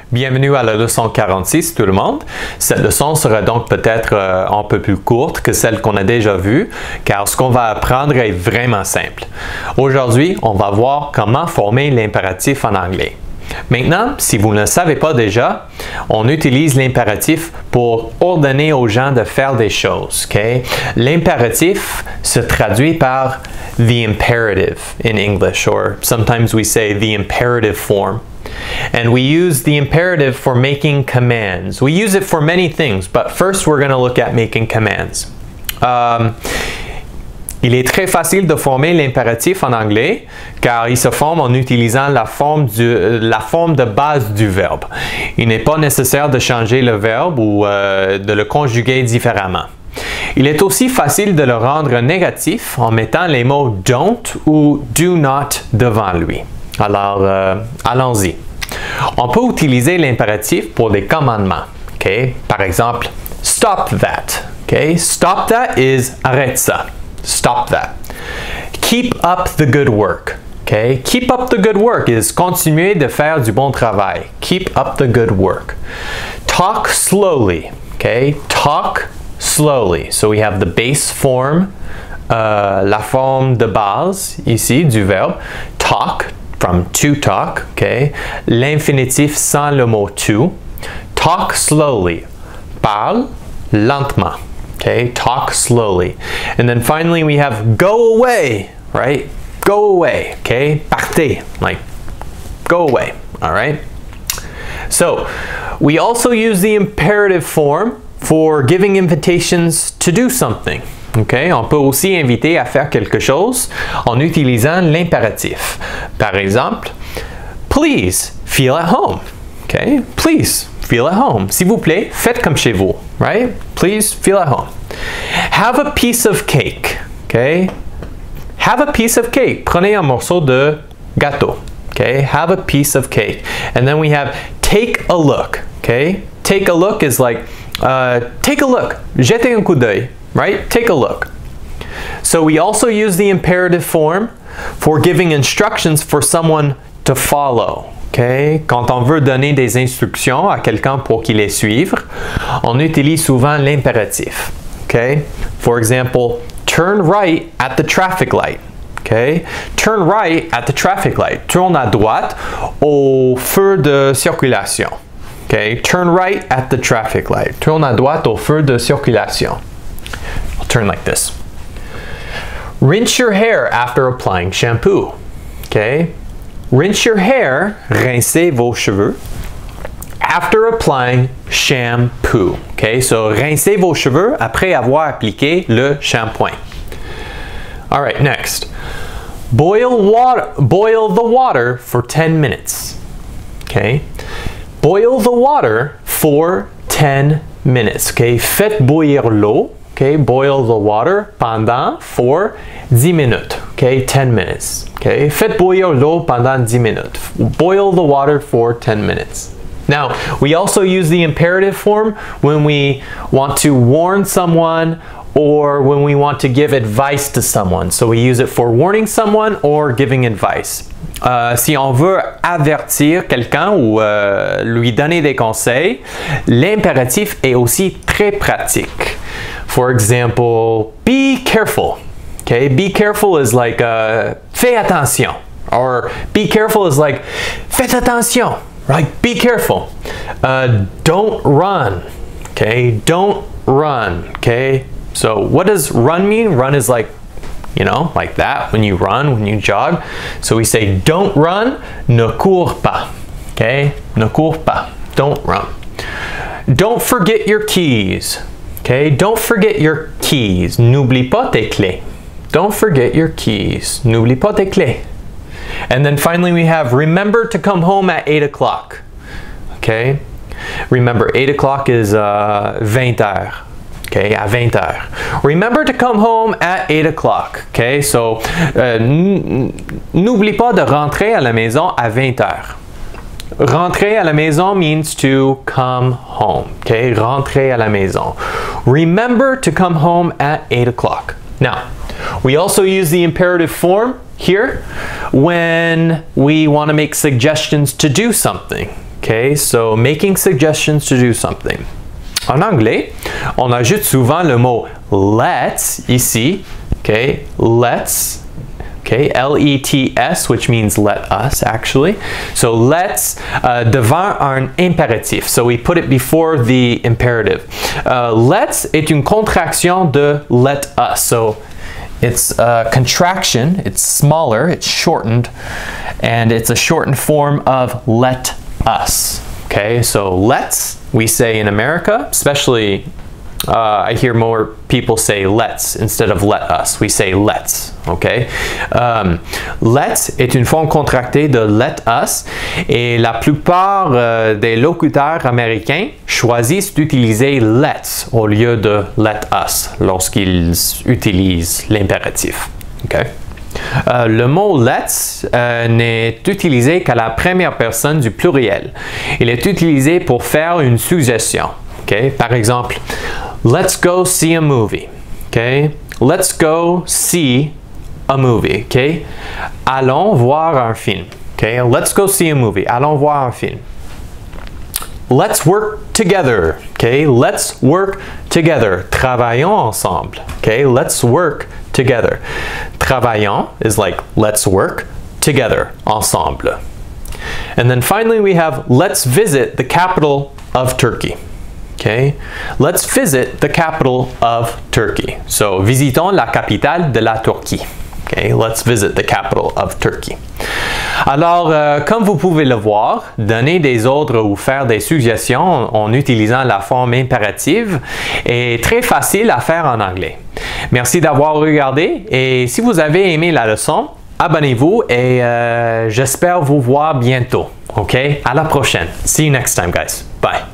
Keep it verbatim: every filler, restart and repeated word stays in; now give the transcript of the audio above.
Bienvenue à la leçon quarante-six tout le monde. Cette leçon sera donc peut-être euh, un peu plus courte que celle qu'on a déjà vue, car ce qu'on va apprendre est vraiment simple. Aujourd'hui, on va voir comment former l'impératif en anglais. Maintenant, si vous ne le savez pas déjà, on utilise l'impératif pour ordonner aux gens de faire des choses. Okay? L'impératif se traduit par the imperative in English, or sometimes we say the imperative form. And we use the imperative for making commands. We use it for many things, but first we're going to look at making commands. Um, Il est très facile de former l'impératif en anglais car il se forme en utilisant la forme, du, la forme de base du verbe. Il n'est pas nécessaire de changer le verbe ou euh, de le conjuguer différemment. Il est aussi facile de le rendre négatif en mettant les mots don't ou do not devant lui. Alors, euh, allons-y. On peut utiliser l'impératif pour des commandements. Okay? Par exemple, stop that. Okay? Stop that is arrête ça. Stop that. Keep up the good work. Okay? Keep up the good work is continuer de faire du bon travail. Keep up the good work. Talk slowly. Okay? Talk slowly. So we have the base form, uh, la forme de base ici du verbe. Talk, from to talk. Okay? L'infinitif sans le mot to. Talk slowly. Parle lentement. Okay, talk slowly. And then finally we have go away, right? Go away, okay? Partez, like go away, all right? So, we also use the imperative form for giving invitations to do something. Okay? On peut aussi inviter à faire quelque chose en utilisant l'impératif. Par exemple, please feel at home. Okay? Please feel at home. S'il vous plaît, faites comme chez vous. Right? Please feel at home. Have a piece of cake. Okay? Have a piece of cake. Prenez un morceau de gâteau. Okay? Have a piece of cake. And then we have take a look. Okay? Take a look is like, uh, take a look. Jetez un coup d'œil. Right? Take a look. So we also use the imperative form for giving instructions for someone to follow. Okay? Quand on veut donner des instructions à quelqu'un pour qu'il les suive, on utilise souvent l'impératif. Okay? For example, turn right at the traffic light. Okay? Turn right at the traffic light. Tourne à droite au feu de circulation. Okay? Turn right at the traffic light. Tourne à droite au feu de circulation. I'll turn like this. Rinse your hair after applying shampoo. Okay? Rinse your hair, rincez vos cheveux, after applying shampoo. Okay, so rincez vos cheveux après avoir appliqué le shampoing. All right, next. Boil water, boil the water for ten minutes. Okay, boil the water for ten minutes. Okay, faites bouillir l'eau. Okay, boil the water pendant for dix minutes. Okay, ten minutes. Okay, faites bouillir l'eau pendant dix minutes. Boil the water for ten minutes. Now, we also use the imperative form when we want to warn someone or when we want to give advice to someone. So we use it for warning someone or giving advice. Uh, si on veut avertir quelqu'un ou uh, lui donner des conseils, l'impératif est aussi très pratique. For example, be careful. Okay, be careful is like uh, fais attention, or be careful is like faites attention. Right? Be careful. Uh, don't run. Okay, don't run. Okay, so what does run mean? Run is like, you know, like that when you run, when you jog. So we say don't run, ne cours pas. Okay, ne cours pas. Don't run. Don't forget your keys. Okay, don't forget your keys. N'oublie pas tes clés. Don't forget your keys. N'oublie pas tes clés. And then finally we have remember to come home at eight o'clock. Okay? Remember, eight o'clock is uh, vingt heures. Okay, à vingt heures. Remember to come home at eight o'clock. Okay, so uh, n'oublie pas de rentrer à la maison à vingt heures. Rentrer à la maison means to come home. Okay, rentrer à la maison. Remember to come home at eight o'clock. Now, we also use the imperative form here when we want to make suggestions to do something. Okay, so making suggestions to do something. En anglais, on ajoute souvent le mot let's ici. Okay, let's. Okay, L E T S, which means let us actually. So let's uh, devant un impératif. So we put it before the imperative. Uh, let's est une contraction de let us. So it's a contraction, it's smaller, it's shortened, and it's a shortened form of let us. Okay, so let's, we say in America, especially uh, I hear more people say let's instead of let us. We say let's, okay? Um, let's est une forme contractée de let us et la plupart euh, des locuteurs américains choisissent d'utiliser let's au lieu de let us lorsqu'ils utilisent l'impératif, okay? Euh, le mot let's euh, n'est utilisé qu'à la première personne du pluriel. Il est utilisé pour faire une suggestion. Okay? Par exemple, let's go see a movie. Okay? Let's go see a movie. Okay? Allons voir un film. Okay? Let's go see a movie. Allons voir un film. Let's work together. Okay? Let's work together. Travaillons ensemble. Okay? Let's work together. Travaillons is like let's work together, ensemble. And then finally we have let's visit the capital of Turkey. Okay? Let's visit the capital of Turkey. So visitons la capitale de la Turquie. Okay? Let's visit the capital of Turkey. Alors, euh, comme vous pouvez le voir, donner des ordres ou faire des suggestions en utilisant la forme impérative est très facile à faire en anglais. Merci d'avoir regardé et si vous avez aimé la leçon, abonnez-vous et euh, j'espère vous voir bientôt. OK? À la prochaine. See you next time, guys. Bye.